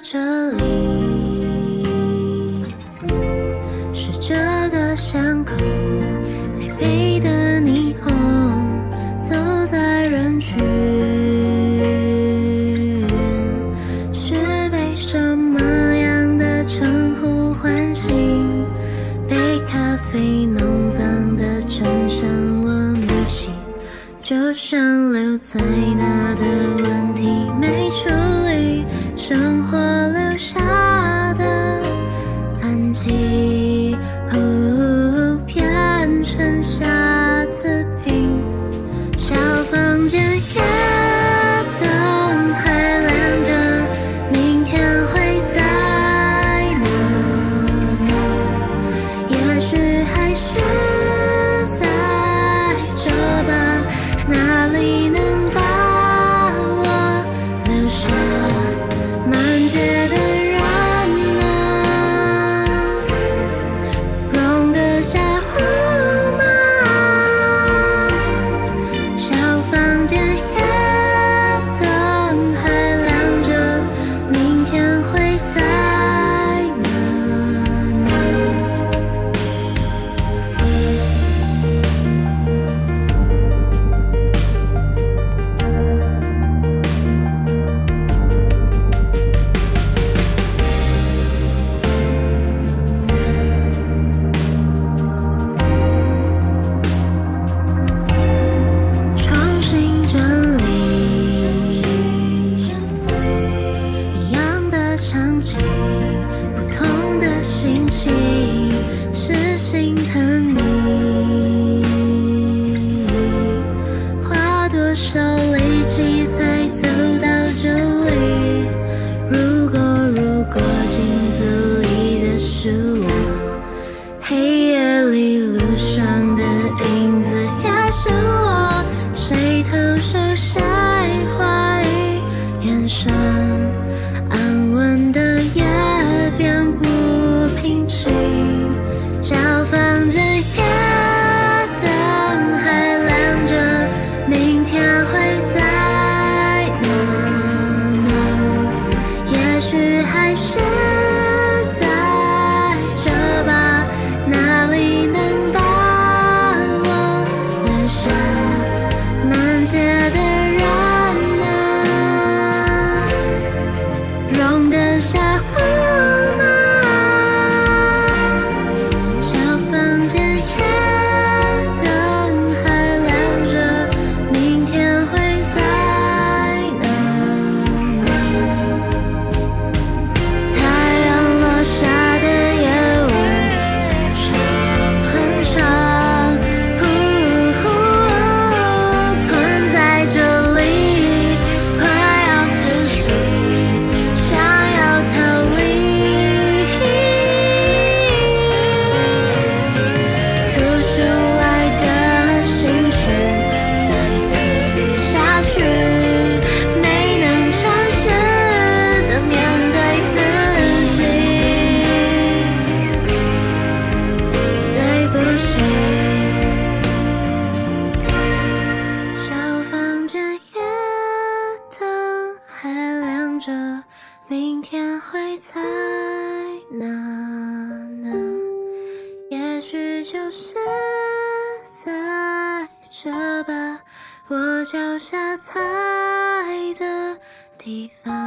这里，是这个巷口，台北的霓虹，走在人群，是被什么样的称呼唤醒？被咖啡弄脏的衬衫，我迷信，就像留在那的问题没处理。 生活留下的痕迹，变成瑕疵品。小房间夜灯还亮着，明天会在哪呢？也许还是在这吧，哪里能把我留下？ 满街的人啊，容得下我吗？小房间夜灯还亮着，明天会在哪呢？ 场景，不同的心情，是心疼你，花多少力气才走到这里？如果镜子里的是我，黑夜里路上的影子也是我，谁投射谁怀疑眼神？ 安稳的夜变不平静，小房间夜灯还亮着，明天会在哪呢？也许还是在这吧，哪里能把我留下？满街的人。 容得下我吗？小房间夜灯还亮着，明天会在哪呢？太阳落下的夜晚很长，困在这里，快要窒息。 想要逃离，吐出来的心血再吞下去，没能诚实的面对自己，对不起。小房间夜灯还亮着。 明天会在哪呢？也许就是在这吧，我脚下踩的地方。